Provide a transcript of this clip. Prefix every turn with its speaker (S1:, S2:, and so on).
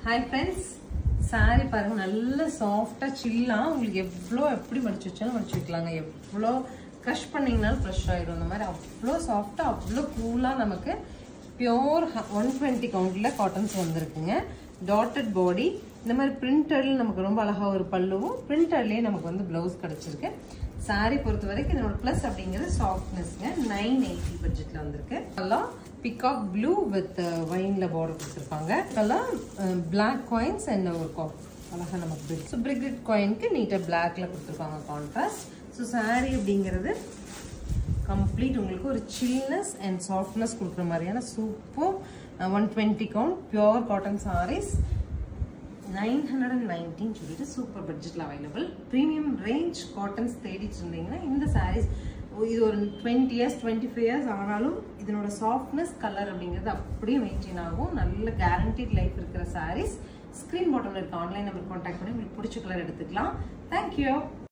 S1: Hi friends, saree பாருங்க நல்ல சாஃப்ட்டா சில்லா உங்களுக்கு எப்படி மடிச்சு வச்சாலும் மடிச்சு வைக்கலாங்க. எவ்வளோ க்ரஷ் பண்ணீங்கனாலும் ஃப்ரெஷ் ஆயிடும். இந்த மாதிரி அவ்வளோ சாஃப்ட்டா அவ்வளோ கூலா நமக்கு பியூர் 120 கவுண்ட்ல காட்டன்ஸ் வந்திருக்குங்க. டாட்டட் பாடி இந்த மாதிரி பிரிண்டட்ல நமக்கு ரொம்ப அழகா ஒரு பல்லுவும் பிரிண்டட்லயே நமக்கு வந்து பிளவுஸ் கிடைச்சிருக்கு. சாரி பொறுத்த வரைக்கும் இதோட பிளஸ் அப்படிங்கிறது சாஃப்ட்னஸ்ங்க. 980 பட்ஜெட்ல வந்திருக்கு. எல்லாம் பிகாக் ப்ளூ வித் வைன்ல பார்டர் கொடுத்துருப்பாங்க. இதெல்லாம் பிளாக் காயின்ஸ் அண்ட் ஒரு அழகா நமக்கு ஸோ பிரிக்ரெட் காயினுக்கு நீட்டாக பிளாக்ல கொடுத்துருப்பாங்க கான்ட்ராஸ்ட். ஸோ சாரி அப்படிங்கிறது கம்ப்ளீட் உங்களுக்கு ஒரு சில்னஸ் அண்ட் சாஃப்ட்னஸ் கொடுக்குற மாதிரியான super 120 count pure cotton saris 919 சொல்லிட்டு சூப்பர் பட்ஜெட்ல அவைலபிள். ப்ரீமியம் ரேஞ்ச் காட்டன்ஸ் தேடிட்டு இருந்தீங்கன்னா இந்த சாரீஸ் இது ஒரு 20 years 25 years ஆனாலும் இதனோட சாஃப்ட்னஸ் கலர் அப்படிங்கிறது அப்படியே மெயின்டைன் ஆகும். நல்ல கேரண்டீட் லைஃப் இருக்கிற சாரீஸ். ஸ்கிரீன் பாட்டம்ல இருக்க ஆன்லைன் நம்பர் கான்டாக்ட் பண்ணி உங்களுக்கு பிடிச்ச கலர் எடுத்துக்கலாம். தேங்க்யூ.